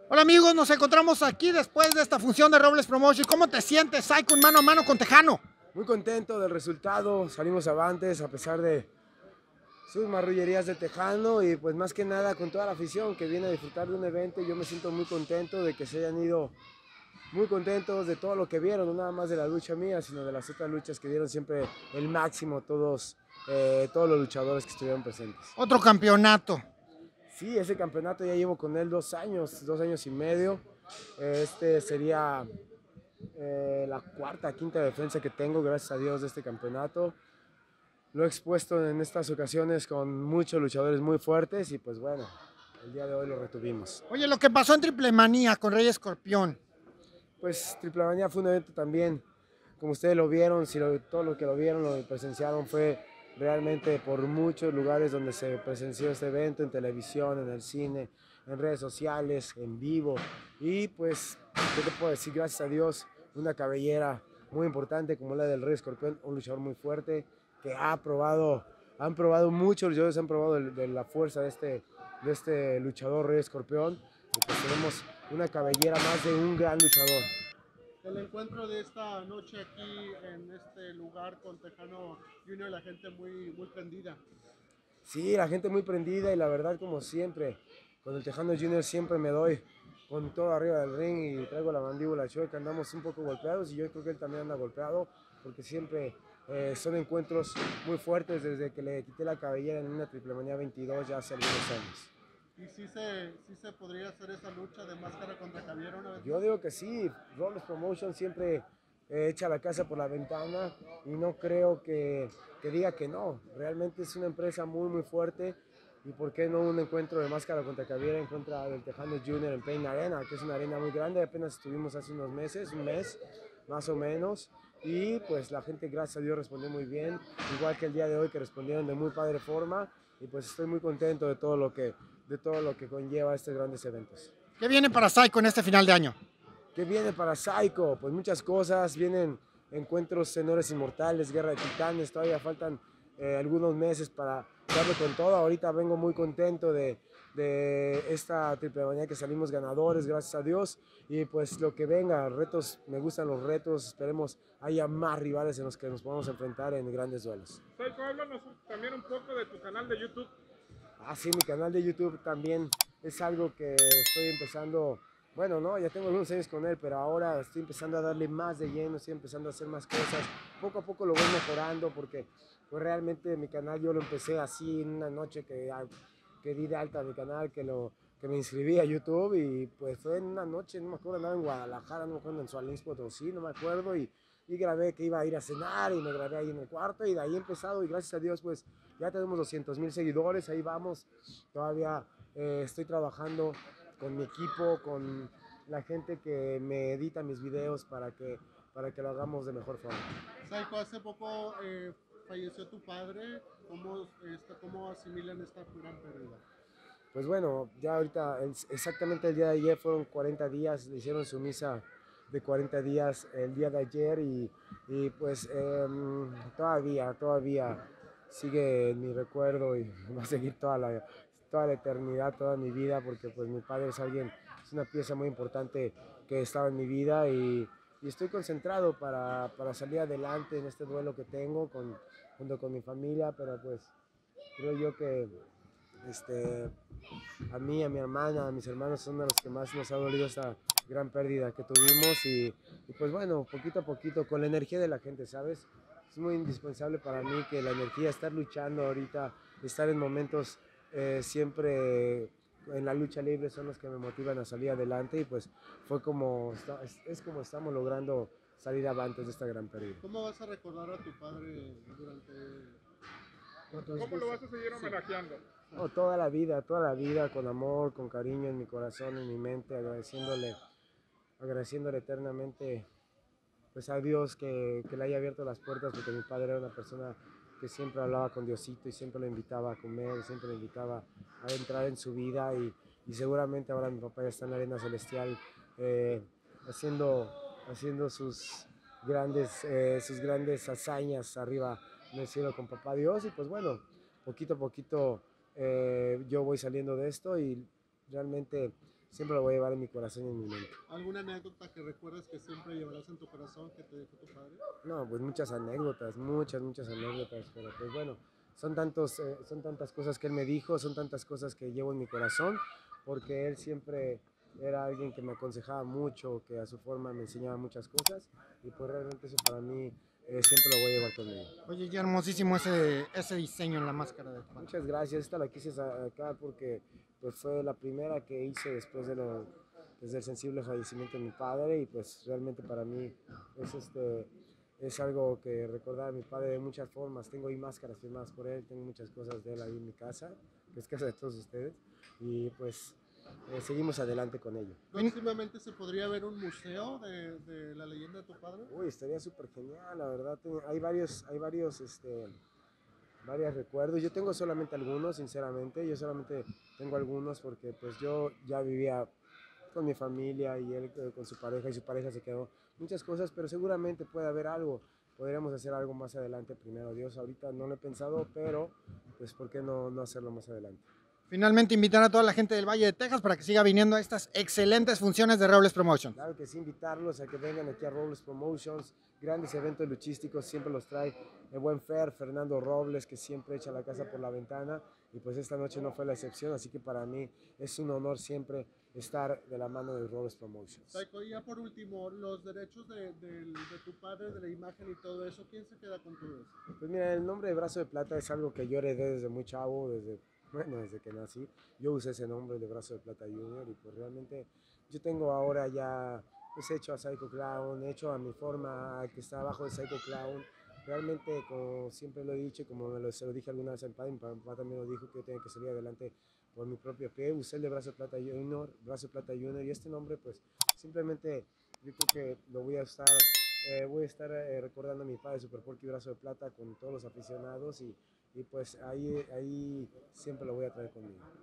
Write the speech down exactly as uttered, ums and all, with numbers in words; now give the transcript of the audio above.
Hola amigos, nos encontramos aquí después de esta función de Robles Promotion. ¿Cómo te sientes, Psycho, mano a mano con Tejano? Muy contento del resultado, salimos avantes a pesar de sus marrullerías de Tejano y pues más que nada con toda la afición que viene a disfrutar de un evento. Yo me siento muy contento de que se hayan ido, muy contentos de todo lo que vieron, no nada más de la lucha mía, sino de las otras luchas que dieron siempre el máximo todos, eh, todos los luchadores que estuvieron presentes. Otro campeonato. Sí, ese campeonato ya llevo con él dos años, dos años y medio. Este sería eh, la cuarta, quinta defensa que tengo, gracias a Dios, de este campeonato. Lo he expuesto en estas ocasiones con muchos luchadores muy fuertes y pues bueno, el día de hoy lo retuvimos. Oye, lo que pasó en Triple Manía con Rey Escorpión. Pues Triple Manía fue un evento también, como ustedes lo vieron, si lo, todo lo que lo vieron, lo presenciaron, fue realmente por muchos lugares donde se presenció este evento, en televisión, en el cine, en redes sociales, en vivo. Y pues, ¿qué te puedo decir? Gracias a Dios, una cabellera muy importante como la del Rey Escorpión, un luchador muy fuerte que ha probado, han probado muchos luchadores, han probado de, de la fuerza de este, de este luchador Rey Escorpión. Y pues tenemos una cabellera más de un gran luchador. El encuentro de esta noche aquí en este lugar con Tejano Junior, la gente muy, muy prendida. Sí, la gente muy prendida y la verdad, como siempre, con el Tejano Junior siempre me doy con todo arriba del ring y traigo la mandíbula chueca, andamos un poco golpeados y yo creo que él también anda golpeado porque siempre eh, son encuentros muy fuertes desde que le quité la cabellera en una Triple Manía veintidós ya hace algunos años. ¿Y si se, si se podría hacer esa lucha de máscara contra Javier una vez Yo más? digo que sí, Robles Promotion siempre eh, echa la casa por la ventana y no creo que, que diga que no. Realmente es una empresa muy muy fuerte y por qué no un encuentro de máscara contra Caviera en contra del Tejano Junior en Pain Arena, que es una arena muy grande, apenas estuvimos hace unos meses, un mes más o menos. Y pues la gente, gracias a Dios, respondió muy bien, igual que el día de hoy que respondieron de muy padre forma y pues estoy muy contento de todo lo que, de todo lo que conlleva estos grandes eventos. ¿Qué viene para Psycho en este final de año? ¿Qué viene para Psycho? Pues muchas cosas, vienen encuentros en Horas Inmortales, Guerra de Titanes, todavía faltan eh, algunos meses para darle con todo. Ahorita vengo muy contento de, de esta Triple Manía que salimos ganadores, gracias a Dios. Y pues lo que venga, retos, me gustan los retos, esperemos haya más rivales en los que nos podamos enfrentar en grandes duelos. Psycho, háblanos también un poco de tu canal de YouTube. Ah, sí, mi canal de YouTube también es algo que estoy empezando. Bueno, no, ya tengo algunos años con él, pero ahora estoy empezando a darle más de lleno, estoy empezando a hacer más cosas. Poco a poco lo voy mejorando porque pues realmente mi canal yo lo empecé así en una noche que, que di de alta mi canal, que, lo, que me inscribí a YouTube y pues fue en una noche, no me acuerdo, andaba en Guadalajara, no me acuerdo, en Sualins Potosí, no me acuerdo, y, y grabé que iba a ir a cenar y me grabé ahí en el cuarto y de ahí he empezado y gracias a Dios pues ya tenemos doscientos mil seguidores, ahí vamos, todavía eh, estoy trabajando con mi equipo, con la gente que me edita mis videos para que, para que lo hagamos de mejor forma. Psycho, hace poco eh, falleció tu padre. ¿Cómo, esta, ¿Cómo asimilan esta gran pérdida? Pues bueno, ya ahorita, exactamente el día de ayer fueron cuarenta días, le hicieron su misa de cuarenta días el día de ayer y, y pues eh, todavía, todavía sigue en mi recuerdo y va a seguir toda la, toda la eternidad, toda mi vida, porque pues mi padre es alguien, es una pieza muy importante que estaba en mi vida y, y estoy concentrado para, para salir adelante en este duelo que tengo con, junto con mi familia, pero pues creo yo que este, a mí, a mi hermana, a mis hermanos son de los que más nos ha dolido esta gran pérdida que tuvimos y, y pues bueno, poquito a poquito, con la energía de la gente, ¿sabes? Es muy indispensable para mí que la energía, estar luchando ahorita, estar en momentos eh, siempre en la lucha libre son los que me motivan a salir adelante y pues fue como, es, es como estamos logrando salir avantes de esta gran pérdida. ¿Cómo vas a recordar a tu padre durante... ¿Cómo lo vas a seguir homenajeando? No, toda la vida, toda la vida, con amor, con cariño en mi corazón, en mi mente, agradeciéndole, agradeciéndole eternamente pues a Dios que, que le haya abierto las puertas, porque mi padre era una persona que siempre hablaba con Diosito y siempre lo invitaba a comer, siempre lo invitaba a entrar en su vida y, y seguramente ahora mi papá ya está en la arena celestial eh, haciendo, haciendo sus grandes, eh, sus grandes hazañas arriba en el cielo con papá Dios y pues bueno, poquito a poquito eh, yo voy saliendo de esto y realmente siempre lo voy a llevar en mi corazón y en mi mente. ¿Alguna anécdota que recuerdas que siempre llevarás en tu corazón que te dejó tu padre? No, pues muchas anécdotas, muchas, muchas anécdotas, pero pues bueno, son, tantos, eh, son tantas cosas que él me dijo, son tantas cosas que llevo en mi corazón, porque él siempre era alguien que me aconsejaba mucho, que a su forma me enseñaba muchas cosas, y pues realmente eso para mí eh, siempre lo voy a llevar conmigo. Oye, qué hermosísimo ese, ese diseño en la máscara de tu padre. Muchas gracias, esta la quise sacar porque pues, fue la primera que hice después de lo, pues, del sensible fallecimiento de mi padre, y pues realmente para mí es, este, es algo que recordar a mi padre de muchas formas. Tengo ahí máscaras firmadas por él, tengo muchas cosas de él ahí en mi casa, que es casa de todos ustedes, y pues eh, seguimos adelante con ello. ¿Próximamente se podría ver un museo de, de la leyenda de tu padre? Uy, estaría súper genial, la verdad. Hay varios, hay varios, este, varios recuerdos. Yo tengo solamente algunos, sinceramente. Yo solamente tengo algunos porque pues yo ya vivía con mi familia y él eh, con su pareja, y su pareja se quedó. Muchas cosas, pero seguramente puede haber algo. Podríamos hacer algo más adelante, primero Dios. Ahorita no lo he pensado, pero pues ¿por qué no, no hacerlo más adelante? Finalmente invitar a toda la gente del Valle de Texas para que siga viniendo a estas excelentes funciones de Robles Promotions. Claro que sí, invitarlos a que vengan aquí a Robles Promotions, grandes eventos luchísticos, siempre los trae el buen Fer, Fernando Robles, que siempre echa la casa por la ventana, y pues esta noche no fue la excepción, así que para mí es un honor siempre estar de la mano de Robles Promotions. Psycho, y ya por último, los derechos de, de, de tu padre, de la imagen y todo eso, ¿quién se queda con todo eso? Pues mira, el nombre de Brazo de Plata es algo que yo heredé desde muy chavo, desde, bueno, desde que nací. Yo usé ese nombre de Brazo de Plata Junior, y pues realmente yo tengo ahora ya pues hecho a Psycho Clown, hecho a mi forma, que está abajo de Psycho Clown. Realmente, como siempre lo he dicho, como me lo, se lo dije alguna vez al padre, mi papá también lo dijo, que yo tenía que salir adelante por mi propio pie. Usé el de Brazo de Plata Junior, Brazo de Plata Junior, y este nombre pues simplemente yo creo que lo voy a estar, eh, voy a estar eh, recordando a mi padre, Super Porky Brazo de Plata, con todos los aficionados, y, y pues ahí, ahí siempre lo voy a traer conmigo.